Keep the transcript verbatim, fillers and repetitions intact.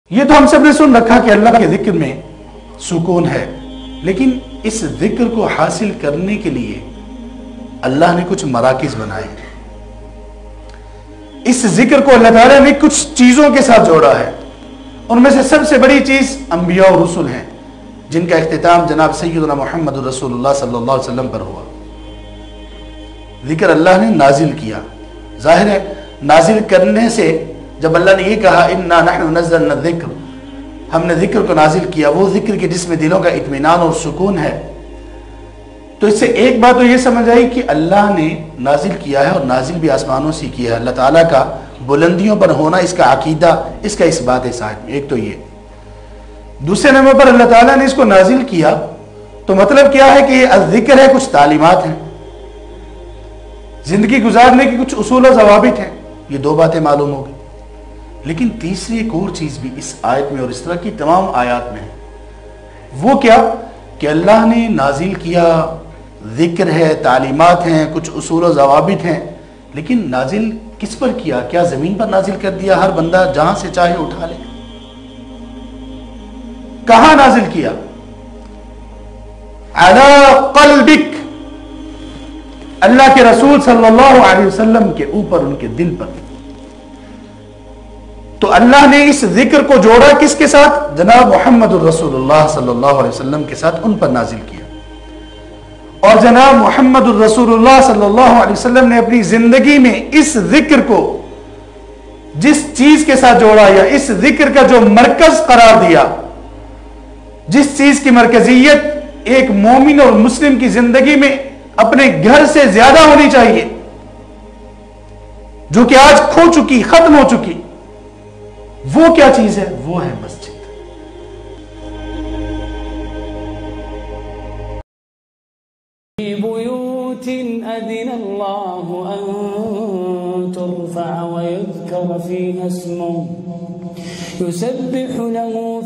یہ تو ہم سب نے سن رکھا کہ اللہ کے ذکر میں سکون ہے، لیکن اس ذکر کو حاصل کرنے کے لیے اللہ نے کچھ مراکز بنائے۔ اس ذکر کو اللہ تعالیٰ نے کچھ چیزوں کے ساتھ جوڑا ہے۔ ان میں سے سب سے بڑی چیز انبیاء اور رسل ہیں، جن کا اختتام جناب سیدنا محمد رسول اللہ صلی اللہ علیہ وسلم پر ہوا۔ ذکر اللہ نے نازل کیا، ظاہر ہے نازل کرنے سے جب اللہ نے یہ کہا اِنَّا نَحْنُ نَزَّلْنَا الذِّكْرَ، ہم نے ذکر کو نازل کیا، وہ ذکر کے جس میں دلوں کا اطمینان اور سکون ہے، تو اس سے ایک بات تو یہ سمجھ آئی کہ اللہ نے نازل کیا ہے اور نازل بھی آسمانوں سے کیا ہے۔ اللہ تعالیٰ کا بلندیوں پر ہونا، اس کا عقیدہ، اس کا اس بات ہے صاحب میں، ایک تو یہ۔ دوسرے نمبر پر اللہ تعالیٰ نے اس کو نازل کیا تو مطلب کیا ہے کہ یہ ذکر ہے، کچھ تعلیمات ہیں، زندگی گزارنے کی کچھ اصول و ضوابط ہیں، یہ دو باتیں معلوم ہو گئی۔ لیکن تیسری ایک اور چیز بھی اس آیت میں اور اس طرح کی تمام آیات میں ہے، وہ کیا کہ اللہ نے نازل کیا، ذکر ہے، تعلیمات ہیں، کچھ اصول و ضوابط ہیں، لیکن نازل کس پر کیا؟ کیا زمین پر نازل کر دیا ہر بندہ جہاں سے چاہے اٹھا لے؟ کہاں نازل کیا؟ علی قلبک، اللہ کے رسول صلی اللہ علیہ وسلم کے اوپر، ان کے دل پر۔ تو اللہ نے اس ذکر کو جوڑا کس کے ساتھ؟ جناب محمد الرسول اللہ صلی اللہ علیہ وسلم کے ساتھ، ان پر نازل کیا۔ اور جناب محمد الرسول اللہ صلی اللہ علیہ وسلم نے اپنی زندگی میں اس ذکر کو جس چیز کے ساتھ جوڑا، یا اس ذکر کا جو مرکز قرار دیا، جس چیز کی مرکزیت ایک مومن اور مسلم کی زندگی میں اپنے گھر سے زیادہ ہونی چاہیے، جو کہ آج کھو چکی، ختم ہو چکی، وہ کیا چیز ہے؟ وہ ہے مسجد۔ بيوت أذن الله أن ترفع ويذكر فيها اسمه يسبح له